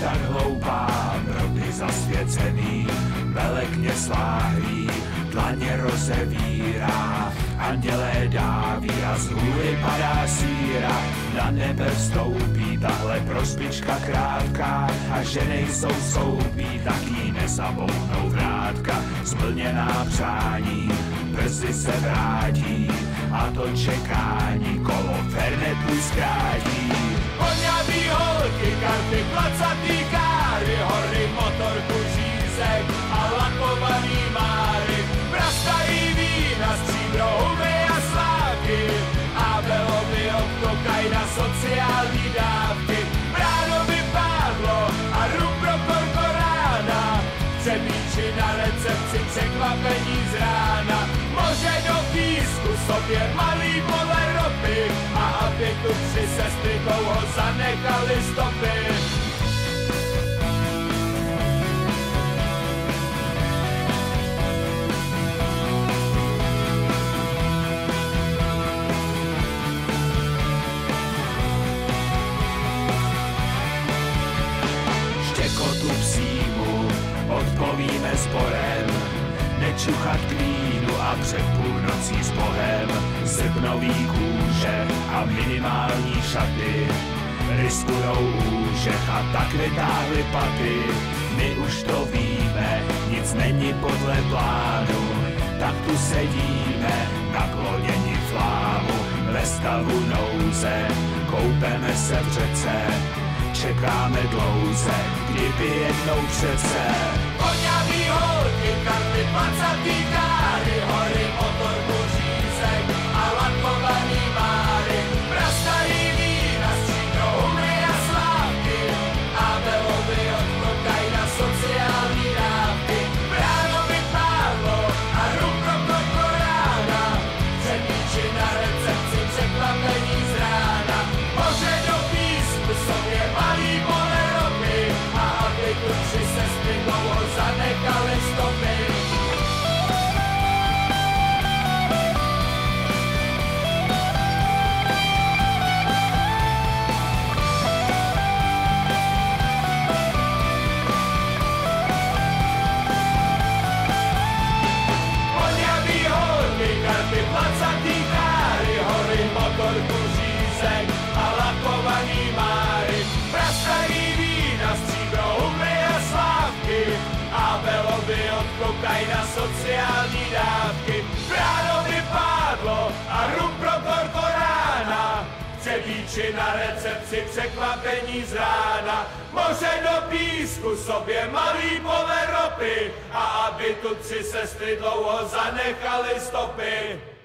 tak hloupá, brody zasvěcený, velekně sláhlý, dlaně rozevírá, andělé dáví a z hůry padá síra, na nebe vstoupí tahle prospička krátká a že nejsou soupí, tak jí nezabouhnou vrátka, splněná přání, brzy se vrátí a to čekání kolo fernetu zkrátí. Hoňavý holky, karty, placatý káry, hory, motorku, řízek a lakovaný máry, prastají vína, stříbro, huby a slávky a belovi od kokajna sociální dávky. Bráno vypádlo a rum pro korporána, přemíči na recepci překvapení z rána. Moře do písku, sobě malý pole ropy a aby tu tři sestry dlouho zanechali stopy. Štěkotu psímu odpovíme sborem, nečuchat k vínu a před půlnocí s Bohem, srpnový kůže a minimální šaty, riskujou úžech a tak vytáhli paty. My už to víme, nic není podle plánu, tak tu sedíme, nakloněni flámu, ve stavu nouze, koupeme se v řece, čekáme dlouze, kdyby jednou přece. Hoňavý holky, karty, placatý káry, hory, motorku, řízek a lakovaný máry, prastají vína, stříbro, humy a slávky a belovi od kokajna sociální dávky. Bráno vypádlo a rum pro korporána, přemíči na recepci překvapení z rána. Moře do písku, sobě malý pole ropy a aby tu tři sestry dlouho zanechali stopy. Hoňavý holky, karty, placatý káry, hory, motorku, řízek a lakovaný máry, prastají vína, stříbro, huby a slávky a belovi od kokajna sociální dávky. Bráno vypádlo a rum pro korporána, přebíči na recepci překvapení z rána. Moře do písku, sobě malý pole ropy a aby tu tři sestry dlouho zanechali stopy.